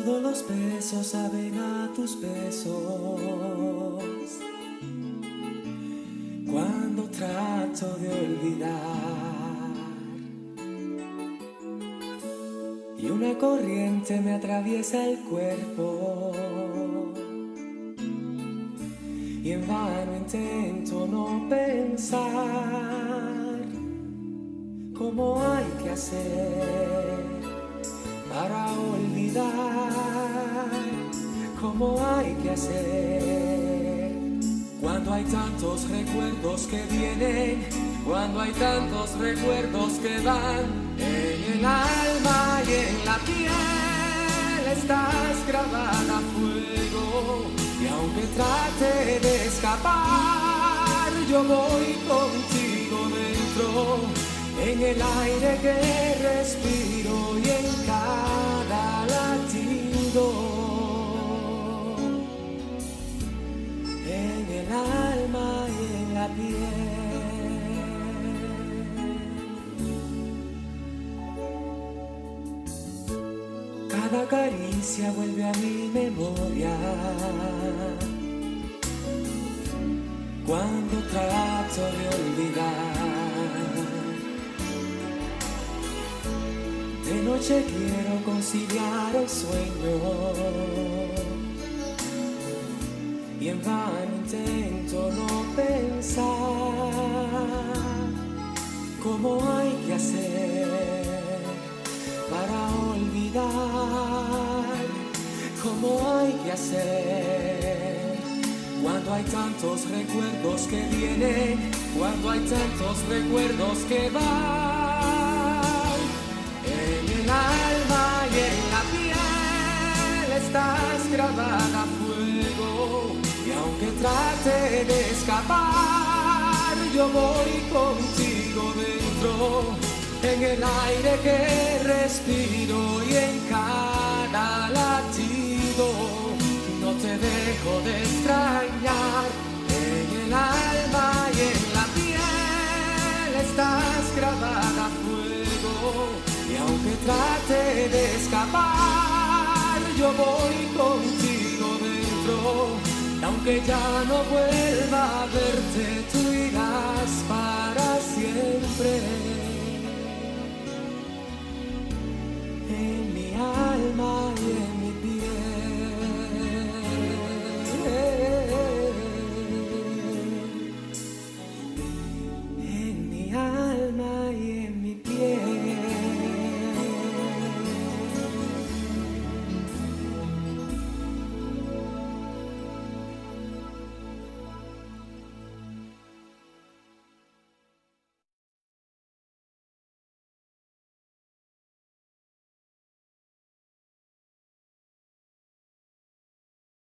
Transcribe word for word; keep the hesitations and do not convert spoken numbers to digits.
Todos los besos saben a tus besos. Cuando trato de olvidar y una corriente me atraviesa el cuerpo y en vano intento no pensar cómo hay que hacer para olvidar, cómo hay que hacer cuando hay tantos recuerdos que vienen, cuando hay tantos recuerdos que van. En el alma y en la piel estás grabada a fuego, y aunque trate de escapar, yo voy contigo dentro, en el aire que respiro y en cada latido, en el alma y en la piel. Cada caricia vuelve a mi memoria cuando trato de olvidar. De noche quiero conciliar el sueño y en vano intento no pensar cómo hay que hacer para olvidar, cómo hay que hacer cuando hay tantos recuerdos que vienen, cuando hay tantos recuerdos que van. En el alma y en la piel estás grabada a fuego, y aunque trate de escapar, yo voy contigo dentro, en el aire que respiro y en cada latido. No te dejo de extrañar. En el alma y en la piel estás grabada a fuego, y aunque trate de escapar, yo voy contigo dentro. Y aunque ya no vuelva a verte, tú irás para